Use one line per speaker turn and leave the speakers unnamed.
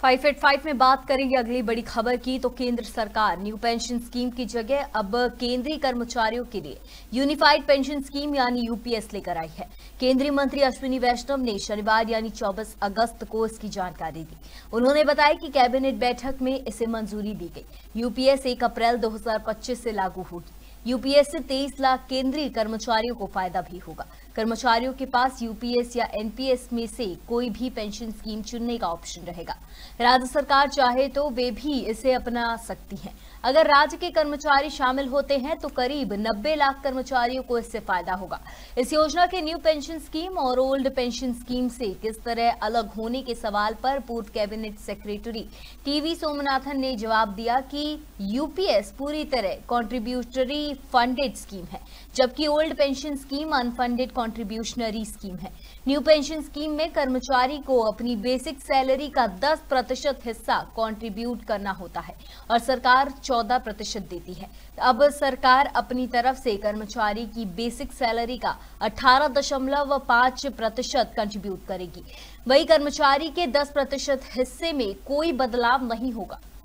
585 में बात करेंगे अगली बड़ी खबर की। तो केंद्र सरकार न्यू पेंशन स्कीम की जगह अब केंद्रीय कर्मचारियों के लिए यूनिफाइड पेंशन स्कीम यानी यूपीएस लेकर आई है। केंद्रीय मंत्री अश्विनी वैष्णव ने शनिवार यानी 24 अगस्त को इसकी जानकारी दी। उन्होंने बताया कि कैबिनेट बैठक में इसे मंजूरी दी गई। यूपीएस 1 अप्रैल 2025 से लागू होगी। यूपीएस से 23 लाख केंद्रीय कर्मचारियों को फायदा भी होगा। कर्मचारियों के पास यूपीएस या एनपीएस में से कोई भी पेंशन स्कीम चुनने का ऑप्शन रहेगा। राज्य सरकार चाहे तो वे भी इसे अपना सकती हैं। अगर राज्य के कर्मचारी शामिल होते हैं तो करीब 90 लाख कर्मचारियों को इससे फायदा होगा। इस योजना के न्यू पेंशन स्कीम और ओल्ड पेंशन स्कीम से किस तरह अलग होने के सवाल पर पूर्व कैबिनेट सेक्रेटरी टीवी सोमनाथन ने जवाब दिया कि यूपीएस पूरी तरह कॉन्ट्रीब्यूटरी फंडेड स्कीम है, जबकि old pension scheme unfunded contributory scheme है। न्यू पेंशन स्कीम में कर्मचारी को अपनी बेसिक सैलरी का 10% हिस्सा कंट्रीब्यूट करना होता है और सरकार 14% देती है। अब सरकार अपनी तरफ से कर्मचारी की बेसिक सैलरी का 18.5% कंट्रीब्यूट करेगी। वही कर्मचारी के 10% हिस्से में कोई बदलाव नहीं होगा।